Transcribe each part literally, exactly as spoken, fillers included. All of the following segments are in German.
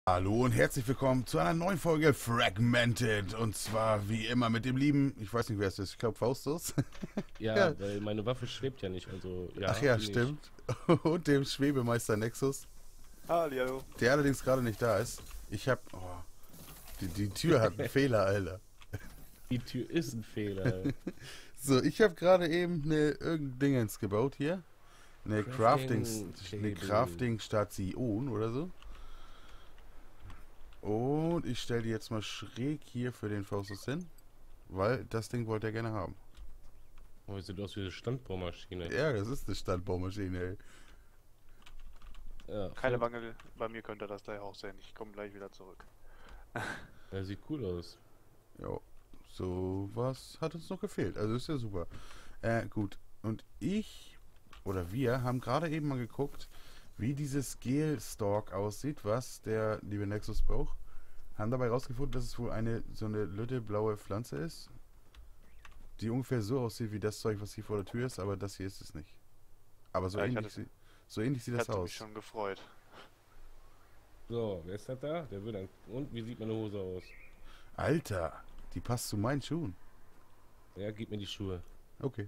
Hallo und herzlich willkommen zu einer neuen Folge Fragmented. Und zwar wie immer mit dem lieben, ich weiß nicht wer es ist, ich glaube Faustus. Ja. Ja, weil meine Waffe schwebt ja nicht, also Ach ja, ja, bin ich. stimmt. Und dem Schwebemeister Nexus, Hallihallo. der allerdings gerade nicht da ist. Ich hab, oh, die, die Tür hat einen Fehler, Alter. Die Tür ist ein Fehler. So, ich habe gerade eben eine irgendein Dingens gebaut hier. Eine Crafting Crafting, eine Table. Crafting-Station oder so. Und ich stelle die jetzt mal schräg hier für den Faustus hin, weil das Ding wollte er gerne haben. Oh, sieht aus wie eine Standbohrmaschine. Ja, das ist eine Standbaumaschine, ey. Ja, Keine voll- Mangel, bei mir könnte das gleich auch sein. Ich komme gleich wieder zurück. ja, sieht cool aus. Ja, so was hat uns noch gefehlt. Also ist ja super. Äh, gut. Und ich oder wir haben gerade eben mal geguckt, wie dieses Gel-Stalk aussieht, was der liebe Nexus braucht. Haben dabei rausgefunden, dass es wohl eine so eine lütte blaue Pflanze ist, die ungefähr so aussieht wie das Zeug, was hier vor der Tür ist, aber das hier ist es nicht. Aber so Ja, ich ähnlich, hatte, sie- so ähnlich sieht ich das hatte mich aus. schon gefreut. So, wer ist das da? Der will dann. Und wie sieht meine Hose aus? Alter, die passt zu meinen Schuhen. Ja, gib mir die Schuhe. Okay.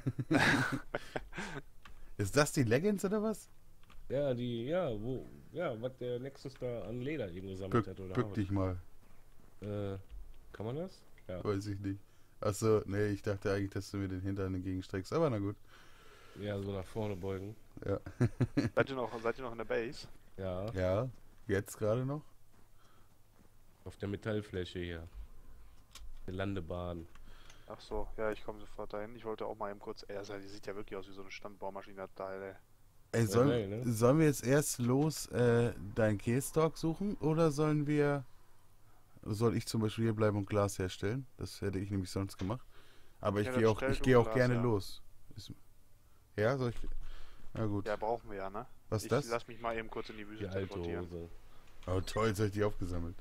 Ist das die Leggings oder was? Ja, die, ja, wo, ja, was der Nexus da an Leder eben gesammelt Bück, hat, oder? bück dich mal. Äh, kann man das? Ja. Weiß ich nicht. Achso, nee, ich dachte eigentlich, dass du mir den Hintern entgegenstreckst. Aber na gut. Ja, so nach vorne beugen. Ja. Seid ihr noch, seid ihr noch in der Base? Ja, Ja, jetzt gerade noch. auf der Metallfläche hier. Die Landebahn. Ach so, ja, ich komme sofort dahin. Ich wollte auch mal eben kurz. Ey, das, die sieht ja wirklich aus wie so eine Standbaumaschine. Teil. Ey, Ja, sollen, geil, ne? sollen wir jetzt erst los äh, deinen Kässtock suchen oder sollen wir. Soll ich zum Beispiel hier bleiben und Glas herstellen? Das hätte ich nämlich sonst gemacht. Aber ich Ja, gehe dann auch, stell ich du gehe auch Glas gerne her. los. Ist, ja, soll ich. Na gut. Ja, brauchen wir ja, ne? Was ist Ich das? lass mich mal eben kurz in die Wüste Die alte teleportieren. Hose. Oh toll, jetzt habe ich die aufgesammelt.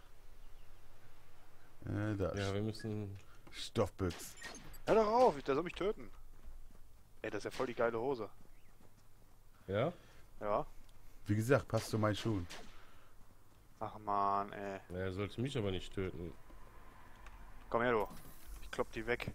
Äh, da. Ja, wir müssen. Stoffbüchs. Hör doch auf, der soll mich töten. Ey, das ist ja voll die geile Hose. Ja? Ja. Wie gesagt, passt zu meinen Schuhen. Ach man, ey. Ja, er sollte mich aber nicht töten. Komm her, du. Ich klopp die weg.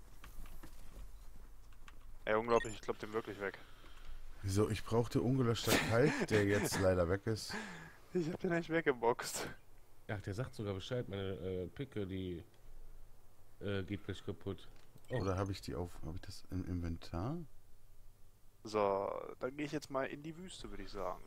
Ey, unglaublich, ich klopp den wirklich weg. So, ich brauchte ungelöschter Kalk, der jetzt leider weg ist. Ich hab den echt weggeboxt. Ach, der sagt sogar Bescheid, meine äh, Picke, die äh, geht gleich kaputt. Oh, Oder habe ich die auf. Habe ich das im Inventar? So, dann gehe ich jetzt mal in die Wüste, würde ich sagen.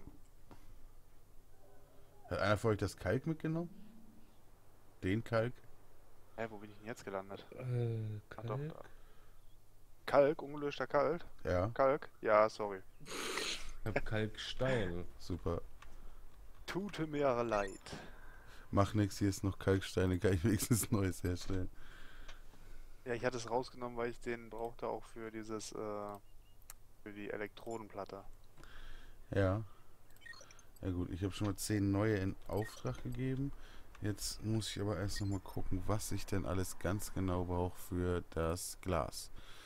Hat einer von euch das Kalk mitgenommen? Den Kalk? Hä, wo bin ich denn jetzt gelandet? äh, Ach doch, Kalk? da. Kalk, ungelöschter Kalk? Ja, Kalk? Ja, sorry. Ich hab Kalkstein. super. Tute mir leid. Mach nix, hier ist noch Kalksteine, kann ich wenigstens Neues herstellen. Ja, ich hatte es rausgenommen, weil ich den brauchte auch für dieses, äh, für die Elektrodenplatte. Ja. Ja gut, ich habe schon mal zehn neue in Auftrag gegeben. Jetzt muss ich aber erst noch mal gucken, was ich denn alles ganz genau brauche für das Glas.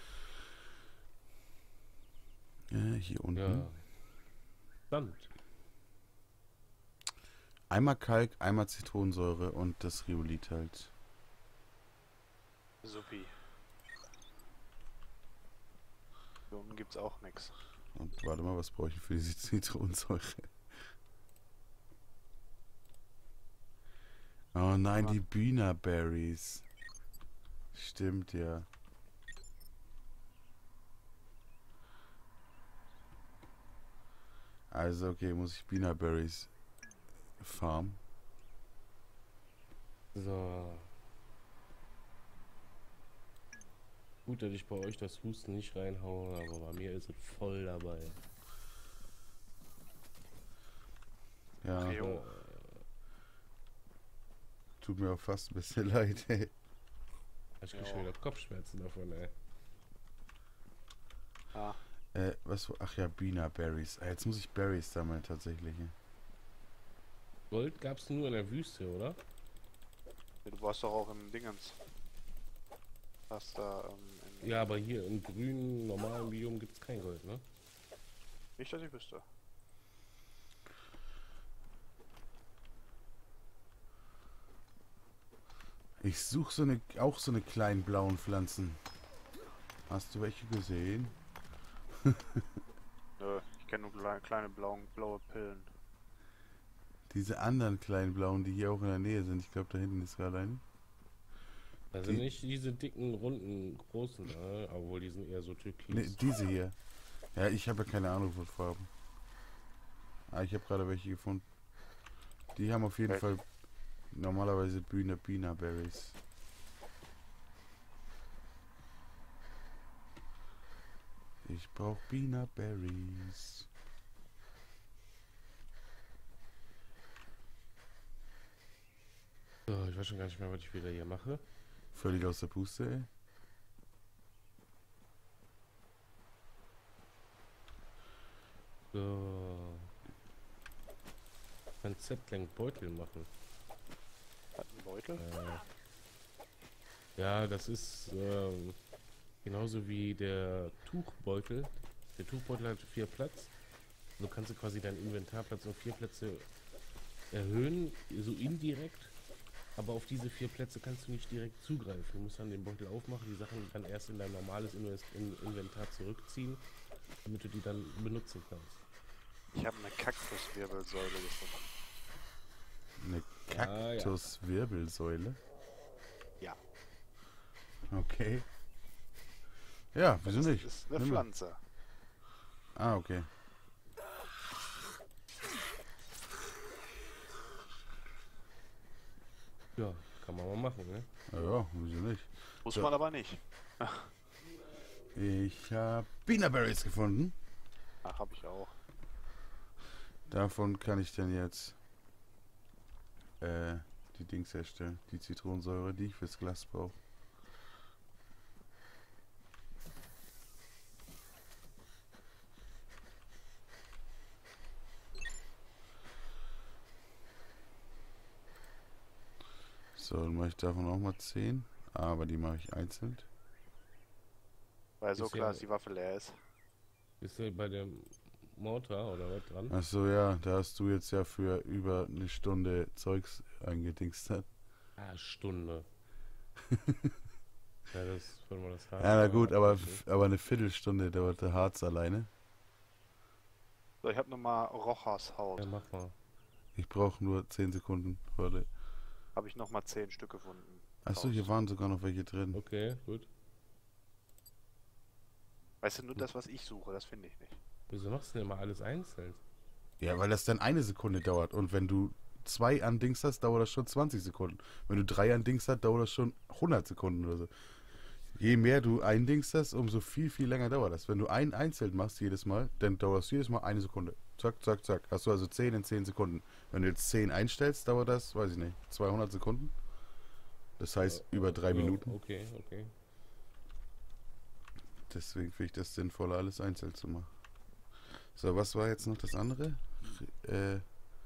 Ja, hier unten. Ja. Sand. Einmal Kalk, einmal Zitronensäure und das Rhyolith halt. Supi. Hier unten gibt's auch nix. Und warte mal, was brauche ich für diese Zitronensäure? Oh nein, die Bina Berries. Stimmt ja. Also okay, muss ich Bina Berries farmen. So. Gut, dass ich bei euch das Husten nicht reinhaue, aber bei mir ist es voll dabei. Ja, Ach, jo. Äh, tut mir auch fast ein bisschen leid, ey. ich krieg Ja. schon wieder Kopfschmerzen davon, ey. Ah, Äh, was? Ach ja, Bina Berries. Ah, jetzt muss ich Berries sammeln tatsächlich. Gold gab's nur in der Wüste, oder? du warst doch auch im Dingens. Hast da, ähm, in, Ja, aber hier im grünen, normalen Biom gibt's kein Gold, ne? Nicht, dass ich wüsste. Ich suche so eine, auch so eine kleinen blauen Pflanzen. Hast du welche gesehen? Nö, ich kenne nur kleine, kleine blauen, blaue Pillen. Diese anderen kleinen blauen, die hier auch in der Nähe sind. Ich glaube, da hinten ist gerade eine. Also Die- nicht diese dicken, runden, großen, ne? Obwohl die sind eher so türkis. Ne, diese hier. Ja, ich habe ja keine Ahnung von Farben. Ah, ich habe gerade welche gefunden. Die haben auf jeden Okay. Fall normalerweise Bühne Bina Berries. Ich brauche Bina Berries. So, ich weiß schon gar nicht mehr, was ich wieder hier mache. Völlig aus der Puste, ey. So. Ein Z-Lenk-Beutel machen. Hat einen Beutel? Äh, ja, das ist ähm, genauso wie der Tuchbeutel. Der Tuchbeutel hat vier Platz. Du kannst quasi deinen Inventarplatz um vier Plätze erhöhen, so indirekt. Aber auf diese vier Plätze kannst du nicht direkt zugreifen. Du musst dann den Beutel aufmachen, die Sachen dann erst in dein normales Invest in Inventar zurückziehen, damit du die dann benutzen kannst. Ich habe eine Kaktuswirbelsäule gefunden. Eine Ja, ja. Kaktuswirbelsäule. Ja. Okay. Ja, wieso Das nicht? ist eine Nimm mal. Pflanze. Ah, okay. Ja, kann man mal machen, ne? Ja, ja, wieso nicht? Muss So. man aber nicht. Ich habe Bina Berries gefunden. Ach, habe ich auch. Davon kann ich dann jetzt äh, die Dings herstellen. Die Zitronensäure, die ich fürs Glas brauche. So, dann mache ich davon auch mal zehn. Aber die mache ich einzeln. Weil so Ist ja- klar, dass die Waffe leer ist. Bist du bei dem Mortar oder was dran? Achso, ja, da hast du jetzt ja für über eine Stunde Zeugs eingedingst. Hat. Ah, Stunde. Ja, das, wenn man das hat. Ja, na gut, aber, abwischen. aber eine Viertelstunde dauert der Harz alleine. So, ich habe nochmal Rochas Haut. Ja, mach mal. Ich brauche nur zehn Sekunden. Warte. Habe ich nochmal zehn Stück gefunden. Achso, hier Raus. waren sogar noch welche drin. Okay, gut. Weißt du, nur das, was ich suche, das finde ich nicht. Wieso machst du denn immer alles einzeln? Ja, weil das dann eine Sekunde dauert. Und wenn du zwei an Dings hast, dauert das schon zwanzig Sekunden. Wenn du drei an Dings hast, dauert das schon hundert Sekunden oder so. Je mehr du ein Dings hast, umso viel, viel länger dauert das. Wenn du einen einzeln machst jedes Mal, dann dauert es jedes Mal eine Sekunde. Zack, zack, zack. Hast du also zehn in zehn Sekunden. Wenn du jetzt zehn einstellst, dauert das, weiß ich nicht, zweihundert Sekunden. Das heißt, Ja, über drei ja, Minuten. Okay, okay. Deswegen finde ich das sinnvoller, alles einzeln zu machen. So, was war jetzt noch das andere? Äh,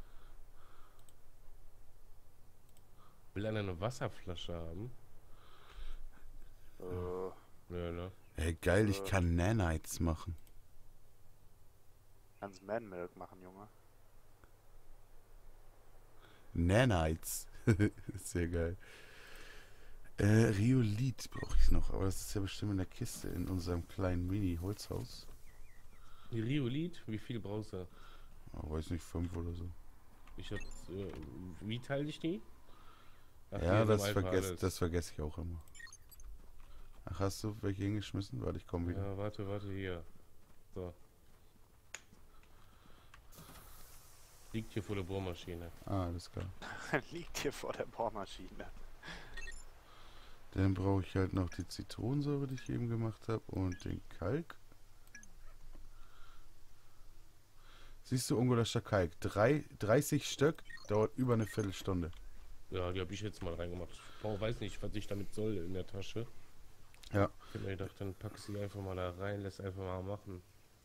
Will einer eine Wasserflasche haben? Äh, Nö, ne? ey, geil, ich Äh. kann Nanites machen. kannst Man-Milk machen, Junge. Nanites. Sehr geil. Äh, Rhyolith brauche ich noch, aber das ist ja bestimmt in der Kiste in unserem kleinen Mini-Holzhaus. Die Rhyolith, wie viel brauchst du? Oh, weiß nicht, fünf oder so. Ich hab, äh, wie teile ich die? Ach, ja, hier das, ist einfach vergess, alles. das vergesse ich auch immer. Ach, hast du welche hingeschmissen? Warte, ich komme wieder. Ja, warte, warte, hier. So. Liegt hier vor der Bohrmaschine. Ah, alles klar. Liegt hier vor der Bohrmaschine. Dann brauche ich halt noch die Zitronensäure, die ich eben gemacht habe, und den Kalk. Siehst du, ungelaschter Kalk. Drei, dreißig Stück, dauert über eine Viertelstunde. Ja, die habe ich jetzt mal reingemacht. Ich brauch, weiß nicht, was ich damit soll in der Tasche. Ja. Ich hab mir gedacht, dann pack sie einfach mal da rein, lässt einfach mal machen.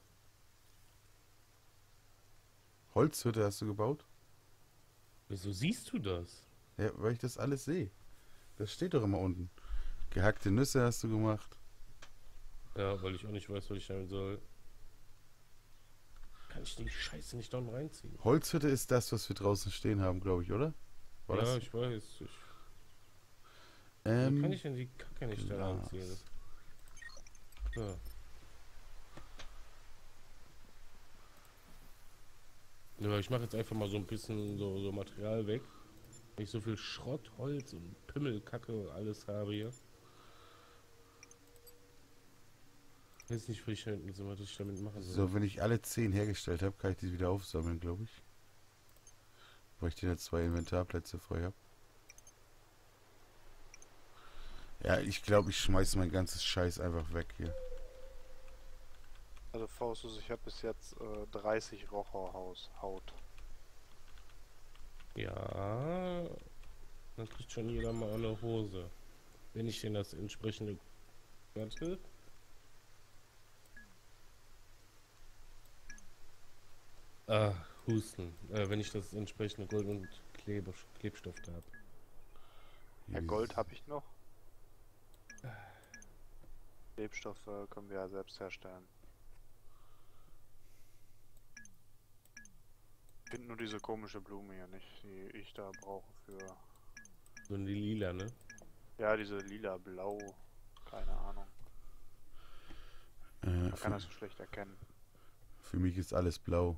Holzhütte hast du gebaut? Wieso siehst du das? Ja, weil ich das alles sehe. Das steht doch immer unten. Gehackte Nüsse hast du gemacht. Ja, weil ich auch nicht weiß, was ich damit soll. Kann ich die Scheiße nicht da unten reinziehen? Holzhütte ist das, was wir draußen stehen haben, glaube ich, oder? War ja, das? ich weiß. Ich, Wie kann Ähm, ich denn die Kacke nicht da Glas. ranziehen? So. Ja, ich mache jetzt einfach mal so ein bisschen so, so Material weg. Wenn ich so viel Schrott, Holz und Pimmelkacke und alles habe hier. Ich weiß nicht, was ich, damit- was ich damit machen soll. so, wenn ich alle zehn hergestellt habe, kann ich die wieder aufsammeln, glaube ich. Weil ich den jetzt zwei Inventarplätze frei habe. Ja, ich glaube, ich schmeiß mein ganzes Scheiß einfach weg hier. Also Faustus, ich habe bis jetzt äh, dreißig Rocherhaus Haut. Ja, dann kriegt schon jeder mal eine Hose. Wenn ich denn das entsprechende... Warte. Ah, Husten. Äh, wenn ich das entsprechende Gold- und Klebe Klebstoff da habe. Ja, Gold habe ich noch. Klebstoffe können wir ja selbst herstellen. Ich finde nur diese komische Blume hier nicht, die ich da brauche für... So eine lila, ne? Ja, diese lila, blau, keine Ahnung. Äh, Man kann für, das so schlecht erkennen. für mich ist alles blau.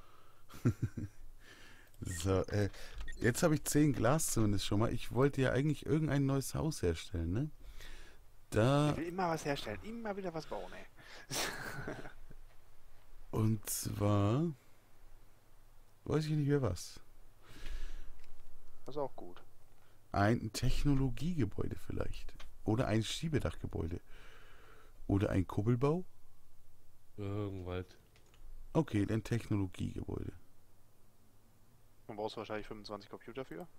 So, äh, jetzt habe ich zehn Glas zumindest schon mal. Ich wollte ja eigentlich irgendein neues Haus herstellen, ne? Da, Ich will immer was herstellen, immer wieder was bauen, ey. und zwar, weiß ich nicht mehr was. Das ist auch gut. Ein Technologiegebäude vielleicht. Oder ein Schiebedachgebäude. Oder ein Kuppelbau. Irgendwas. Okay, ein Technologiegebäude. Man brauchst wahrscheinlich fünfundzwanzig Computer für.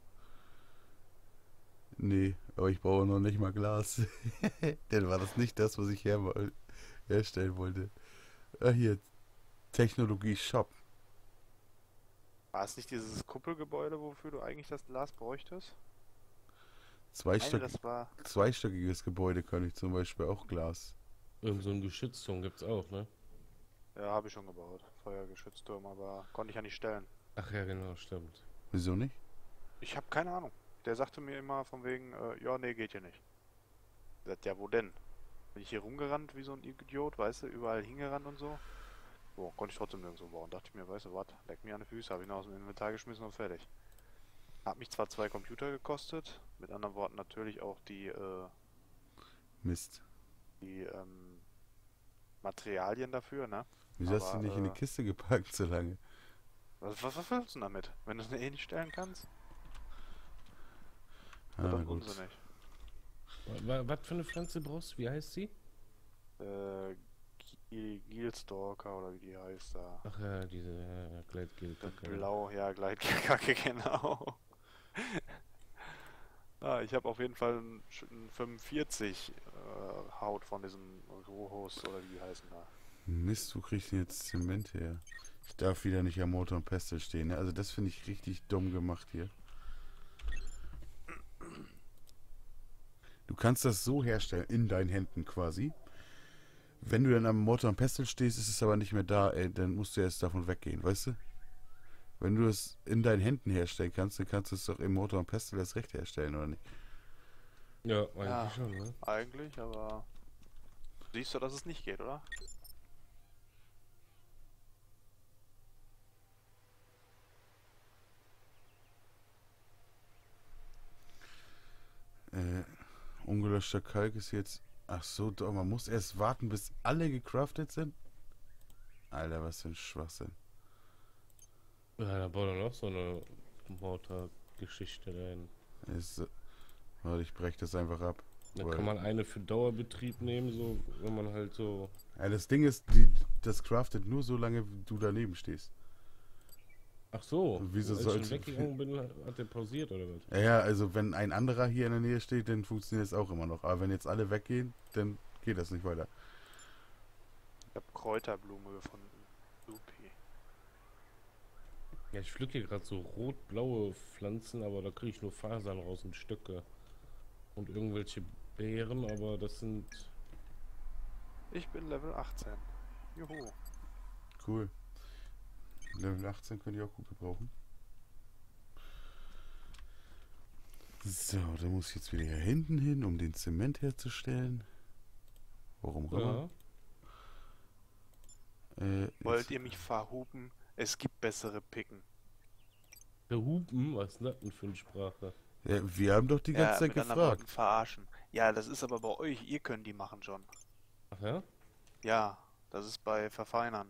Nee, aber ich brauche noch nicht mal Glas. Dann war das nicht das, was ich her herstellen wollte. Ah, hier, Technologie-Shop. War es nicht dieses Kuppelgebäude, wofür du eigentlich das Glas bräuchtest? Ich meine, Zweistöck das war... zweistöckiges Gebäude kann ich zum Beispiel auch Glas. Irgend so ein Geschützturm gibt's auch, ne? Ja, habe ich schon gebaut. Feuergeschützturm, aber konnte ich ja nicht stellen. Ach ja, genau, stimmt. Wieso nicht? Ich habe keine Ahnung. Der sagte mir immer von wegen, äh, ja, nee, geht hier nicht. Ich sagte, ja, wo denn? Bin ich hier rumgerannt wie so ein Idiot, weißt du, überall hingerannt und so. So, konnte ich trotzdem nirgendwo bauen. Dachte ich mir, weißt du was, leck mir an die Füße, habe ich ihn aus dem Inventar geschmissen und fertig. Hat mich zwar zwei Computer gekostet, mit anderen Worten natürlich auch die, äh, Mist. die, ähm, Materialien dafür, ne? Wieso hast du Aber, die nicht in die äh, Kiste gepackt so lange? Was, was, was willst du denn damit? Wenn du es eh nicht stellen kannst? Ah, Das ist doch gut. unsinnig. Was für eine Pflanze brauchst du? Wie heißt sie? Äh, Gi- Gilstalker oder wie die heißt da. Ach ja, diese äh, Gleitgel-Kacke. Blau, ja, Gleitkacke, genau. Ah, ich habe auf jeden Fall ein, Sch- ein fünfundvierzig äh, Haut von diesem Rohos oder wie die heißen da. Mist, wo krieg ich denn jetzt Zement her? Ich darf wieder nicht am Motor und Pestel stehen, ne? Also das finde ich richtig dumm gemacht hier. Du kannst das so herstellen, in deinen Händen quasi. Wenn du dann am Motor und Pestel stehst, ist es aber nicht mehr da, ey, dann musst du erst davon weggehen, weißt du? Wenn du es in deinen Händen herstellen kannst, dann kannst du es doch im Motor und Pestel erst recht herstellen, oder nicht? Ja, eigentlich Ja. schon, ne? Eigentlich, aber siehst du, dass es nicht geht, oder? Äh, ungelöschter Kalk ist jetzt... Ach so, doch, man muss erst warten, bis alle gecraftet sind? Alter, was für ein Schwachsinn. Ja, da baut er noch so eine Motorgeschichte dahin. Ist, äh, warte, ich breche das einfach ab. Dann Weil- kann man eine für Dauerbetrieb nehmen, so, wenn man halt so... Ja, das Ding ist, die, das craftet nur so lange, wie du daneben stehst. Ach so, Wieso als ich sollte- schon weggegangen bin, hat der pausiert, oder was? Ja, ja, also wenn ein anderer hier in der Nähe steht, dann funktioniert es auch immer noch. Aber wenn jetzt alle weggehen, dann geht das nicht weiter. Ich habe Kräuterblume gefunden. Supi. Ja, ich pflücke hier gerade so rot-blaue Pflanzen, aber da kriege ich nur Fasern raus und Stöcke. Und irgendwelche Beeren, aber das sind... Ich bin Level achtzehn. Juhu. Cool. Level achtzehn könnt ihr auch gut gebrauchen. So, dann muss ich jetzt wieder hier hinten hin, um den Zement herzustellen. Warum auch immer. Ja. Äh, Wollt jetzt- ihr mich verhupen? Es gibt bessere Picken. Der Hupen, was ist das denn für eine Sprache? ja, wir haben doch die ganze Ja, Zeit mit anderen Worten gefragt. verarschen. Ja, das ist aber bei euch. Ihr könnt die machen schon. Ach ja? Ja, das ist bei Verfeinern.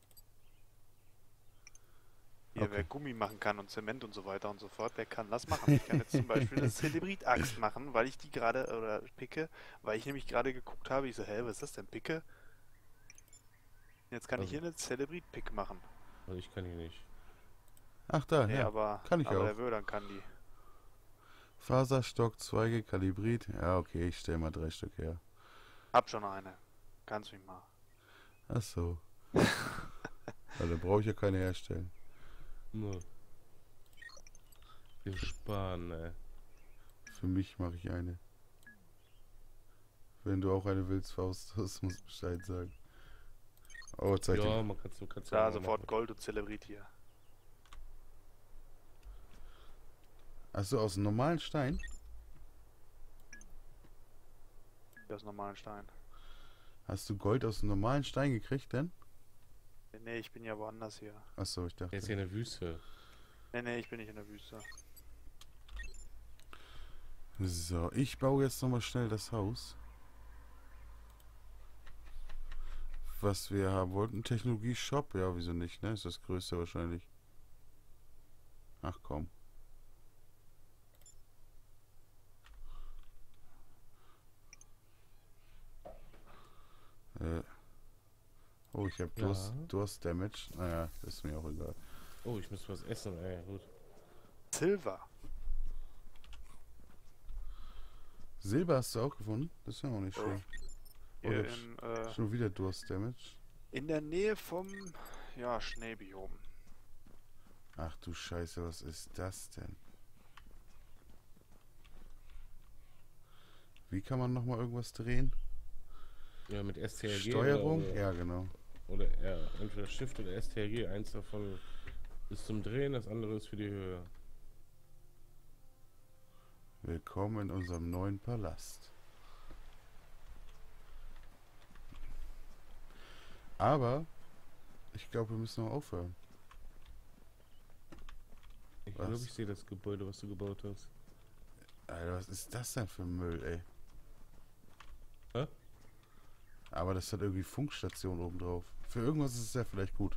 Hier, Okay. wer Gummi machen kann und Zement und so weiter und so fort, der kann das machen. Ich kann jetzt zum Beispiel eine Celebrit-Axt machen, weil ich die gerade, oder Picke, weil ich nämlich gerade geguckt habe, ich so, hä, was ist das denn, Picke? Jetzt kann ich Also- hier eine Celebrit-Pick machen. Also ich kann hier nicht. Ach da, Nee, ja. aber, kann ich aber auch. der Wördern kann die. Faserstock, Zweige, Kalibrit. Ja, okay, ich stelle mal drei Stück her. Hab schon eine. Kannst mich mal. Ach so. Ja, dann brauche ich ja keine herstellen. Nur. Den Sparen, ey. Für mich mache ich eine. Wenn du auch eine willst, Faust, das musst du Bescheid sagen. Oh, zeig Ja, dir. man kann es kann's Da mal sofort machen. Gold und Celebrit hier. Achso, aus dem normalen Stein? Das ist normalen Stein. Hast du Gold aus dem normalen Stein gekriegt denn? Nee, nee, ich bin ja woanders hier. Achso, ich Der ist dachte. hier in der Wüste. Nee, nee, ich bin nicht in der Wüste. So, ich baue jetzt nochmal schnell das Haus. Was wir haben wollten, Technologie-Shop. Ja, wieso nicht, ne? Ist das größte wahrscheinlich. Ach komm. Äh. Oh, ich habe Ja. Durst, Durst Damage. Naja, ist mir auch egal. Oh, ich muss was essen, ey. Gut. Silver. Silber hast du auch gefunden? Das ist ja auch nicht Ja. schlecht. Hier Oder in, äh, Schon wieder Durst Damage. in der Nähe vom, ja, Schneebiom. Ach du Scheiße, was ist das denn? Wie kann man nochmal irgendwas drehen? Ja, mit S T R G. Steuerung? Oder, Ja, genau. oder ja, entweder Shift oder S T R G. Eins davon ist zum Drehen, das andere ist für die Höhe. Willkommen in unserem neuen Palast. Aber ich glaube, wir müssen noch aufhören. Ich Was? glaube, ich sehe das Gebäude, was du gebaut hast. Alter, was ist das denn für Müll, ey? Hä? Aber das hat irgendwie Funkstation oben drauf. Für irgendwas ist es ja vielleicht gut.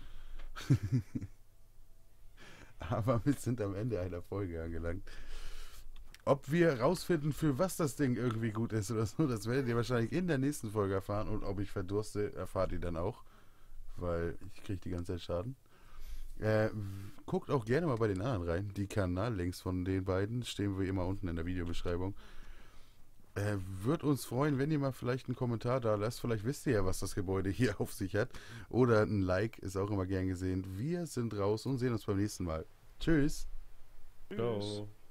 Aber wir sind am Ende einer Folge angelangt. Ob wir rausfinden, für was das Ding irgendwie gut ist oder so, das werdet ihr wahrscheinlich in der nächsten Folge erfahren. Und ob ich verdurste, erfahrt ihr dann auch. Weil ich kriege die ganze Zeit Schaden. Äh, guckt auch gerne mal bei den anderen rein. Die Kanallinks von den beiden stehen wie immer unten in der Videobeschreibung. Äh, Würde uns freuen, wenn ihr mal vielleicht einen Kommentar da lasst. Vielleicht wisst ihr ja, was das Gebäude hier auf sich hat. Oder ein Like ist auch immer gern gesehen. Wir sind raus und sehen uns beim nächsten Mal. Tschüss. Tschüss. Ciao.